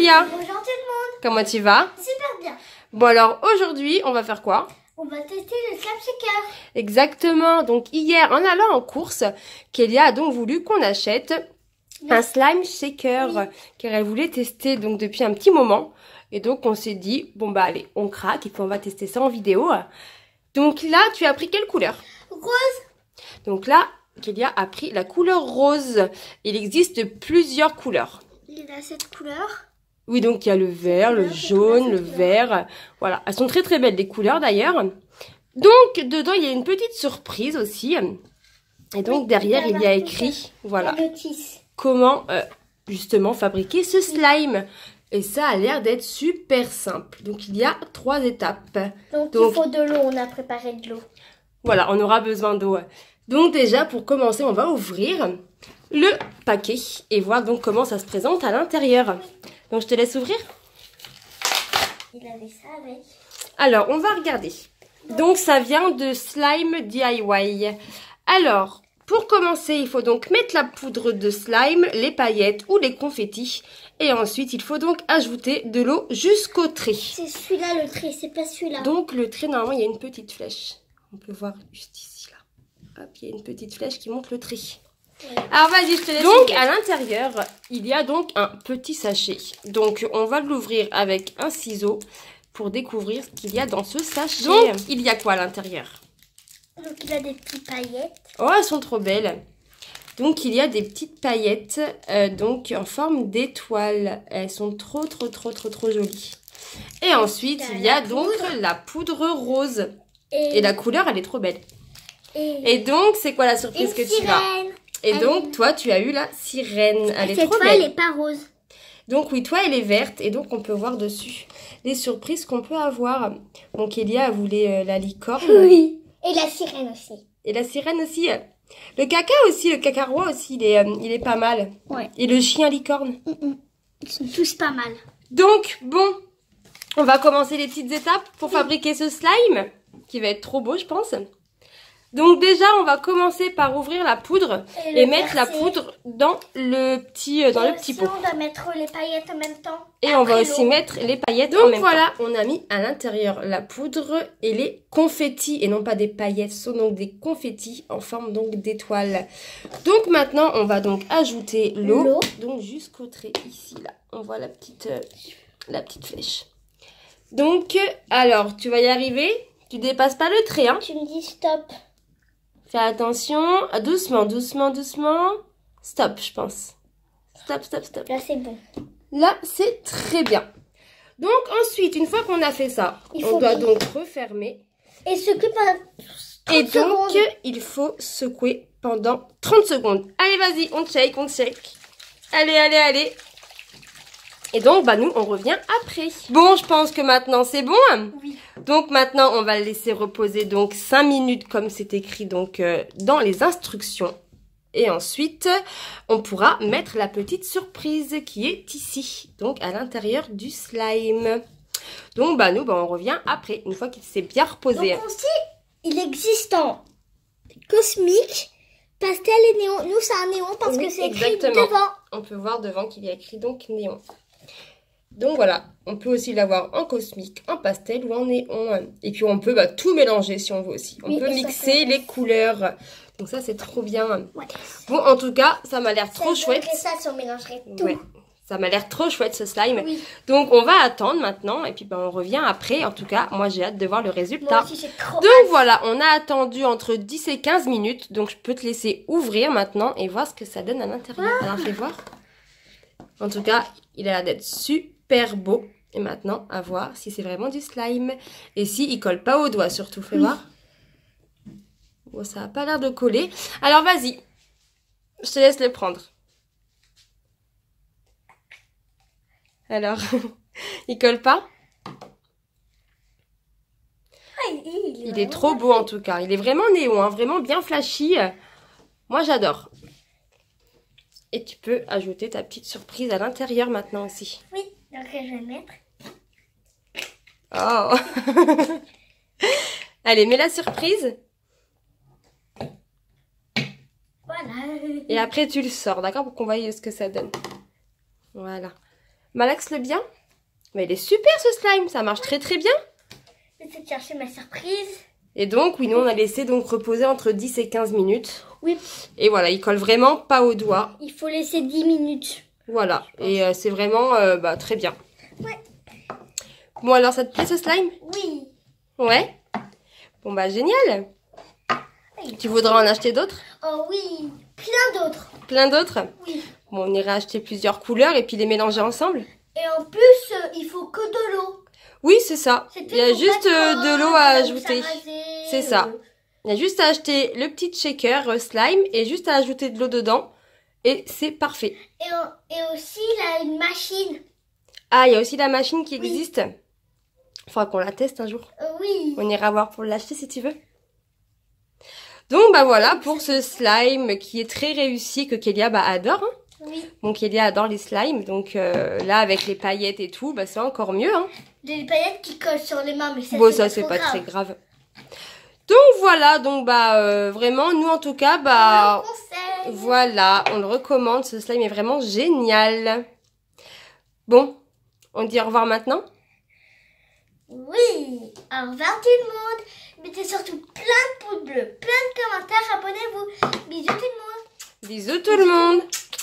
Célia. Bonjour tout le monde. Comment tu vas? Super bien. Bon alors aujourd'hui on va faire quoi? On va tester le slime shaker. Exactement, donc hier en allant en course, Kélia a donc voulu qu'on achète un slime shaker car elle voulait tester donc depuis un petit moment. Et donc on s'est dit, bon bah allez, on craque et puis on va tester ça en vidéo. Donc là, tu as pris quelle couleur? Rose. Donc là, Kélia a pris la couleur rose. Il existe plusieurs couleurs. Il a cette couleur. Oui, donc il y a le vert, le jaune, le vert. Voilà, elles sont très très belles les couleurs d'ailleurs. Donc dedans, il y a une petite surprise aussi. Et donc derrière, il y a écrit, voilà, comment justement fabriquer ce slime. Et ça a l'air d'être super simple. Donc il y a 3 étapes. Donc il faut de l'eau, on a préparé de l'eau. Voilà, on aura besoin d'eau. Donc déjà, pour commencer, on va ouvrir le paquet et voir donc comment ça se présente à l'intérieur. Donc je te laisse ouvrir. Il avait ça avec. Alors, on va regarder. Donc ça vient de Slime DIY. Alors, pour commencer, il faut donc mettre la poudre de slime, les paillettes ou les confettis. Et ensuite, il faut donc ajouter de l'eau jusqu'au trait. C'est celui-là le trait, c'est pas celui-là. Donc le trait, normalement, il y a une petite flèche. On peut voir juste ici, là. Hop, il y a une petite flèche qui montre le trait. Ouais. Alors vas-y, je te laisse. Donc à l'intérieur, il y a donc un petit sachet. Donc on va l'ouvrir avec un ciseau pour découvrir ce qu'il y a dans ce sachet. Donc il y a quoi à l'intérieur? Donc il a des petites paillettes. Oh, elles sont trop belles. Donc il y a des petites paillettes donc en forme d'étoile. Elles sont trop jolies. Et ensuite, il y a donc la poudre rose. Et la couleur, elle est trop belle. Et donc, c'est quoi la surprise que tu as? Et donc, toi, tu as eu la sirène. Elle est trop belle. Cette fois, elle n'est pas rose. Donc, oui, toi, elle est verte. Et donc, on peut voir dessus les surprises qu'on peut avoir. Donc, Elia a voulu la licorne. Oui. Et la sirène aussi. Et la sirène aussi. Le caca aussi, le cacarois aussi, il est pas mal. Ouais. Et le chien licorne. Ils sont tous pas mal. Donc, bon, on va commencer les petites étapes pour fabriquer ce slime, qui va être trop beau, je pense. Donc déjà, on va commencer par ouvrir la poudre et mettre la poudre dans le petit pot. On va mettre les paillettes en même temps. Et on va aussi mettre les paillettes en même temps. Donc voilà, on a mis à l'intérieur la poudre et les confettis, et non pas des paillettes, ce sont donc des confettis en forme donc d'étoiles. Donc maintenant, on va donc ajouter l'eau, donc jusqu'au trait ici, là. On voit la petite flèche. Donc, alors, tu vas y arriver. Tu dépasses pas le trait, hein. Tu me dis stop. Fais attention. Doucement, doucement, doucement. Stop, je pense. Stop, stop, stop. Là, c'est bon. Là, c'est très bien. Donc, ensuite, une fois qu'on a fait ça, on doit donc refermer. Et secouer pendant 30 secondes. Donc, il faut secouer pendant 30 secondes. Allez, vas-y, on shake, on shake. Allez, allez, allez. Et donc, bah nous, on revient après. Bon, je pense que maintenant, c'est bon. Oui. Donc, maintenant, on va le laisser reposer donc 5 minutes, comme c'est écrit donc dans les instructions. Et ensuite, on pourra mettre la petite surprise qui est ici, donc à l'intérieur du slime. Donc, bah nous, bah, on revient après, une fois qu'il s'est bien reposé. Donc, on sait, il existe en cosmique, pastel et néon. Nous, c'est un néon parce que c'est écrit devant. On peut voir devant qu'il y a écrit donc néon. Donc voilà, on peut aussi l'avoir en cosmique, en pastel ou en néon. Et puis on peut tout mélanger si on veut aussi. On peut mixer les couleurs. Donc ça, c'est trop bien. Ouais. Bon, en tout cas, ça m'a l'air trop chouette. Ça, si on mélangerait tout. Ouais, ça m'a l'air trop chouette ce slime. Oui. Donc on va attendre maintenant. Et puis on revient après. En tout cas, moi j'ai hâte de voir le résultat. Moi aussi, j'ai trop hâte. Donc voilà, on a attendu entre 10 et 15 minutes. Donc je peux te laisser ouvrir maintenant et voir ce que ça donne à l'intérieur. Alors fais voir. En tout cas, il a l'air d'être super beau. Et maintenant, à voir si c'est vraiment du slime. Et si il colle pas au doigt surtout. Fais voir. Bon, ça n'a pas l'air de coller. Alors vas-y. Je te laisse le prendre. Alors, il colle pas? Il est trop beau en tout cas. Il est vraiment néon, hein, vraiment bien flashy. Moi, j'adore. Et tu peux ajouter ta petite surprise à l'intérieur maintenant aussi. Oui, donc je vais mettre. Oh. Allez, mets la surprise. Voilà. Et après, tu le sors, d'accord? Pour qu'on voie ce que ça donne. Voilà. Malaxe-le bien. Mais il est super ce slime, ça marche très très bien. J'essaie de chercher ma surprise. Et donc, oui, nous on a laissé donc reposer entre 10 et 15 minutes. Oui. Et voilà, il colle vraiment pas au doigt. Il faut laisser 10 minutes. Voilà, et c'est vraiment très bien. Ouais. Bon, alors ça te plaît ce slime? Oui. Ouais. Bon, bah génial. Tu voudras en acheter d'autres? Oh oui, plein d'autres. Plein d'autres? Oui. Bon, on ira acheter plusieurs couleurs et puis les mélanger ensemble. Et en plus, il faut que de l'eau. Oui, c'est ça. Il y a juste de l'eau à ajouter. C'est ça. Il y a juste à acheter le petit shaker slime et juste à ajouter de l'eau dedans. Et c'est parfait. Et aussi, il a une machine. Ah, il y a aussi la machine qui existe. Il faudra qu'on la teste un jour. Oui. On ira voir pour l'acheter si tu veux. Donc, bah voilà, pour ce slime qui est très réussi, que Kélia adore. Hein. Oui. Bon, Kélia adore les slimes. Donc là, avec les paillettes et tout, bah c'est encore mieux. Hein. Des paillettes qui collent sur les mains, mais ça, bon, ça, c'est pas très grave. Donc voilà, donc vraiment, nous en tout cas, on le conseille. Voilà, on le recommande, ce slime est vraiment génial. Bon, on dit au revoir maintenant? Oui, au revoir tout le monde. Mettez surtout plein de pouces bleus, plein de commentaires, abonnez-vous. Bisous tout le monde. Bisous tout le monde.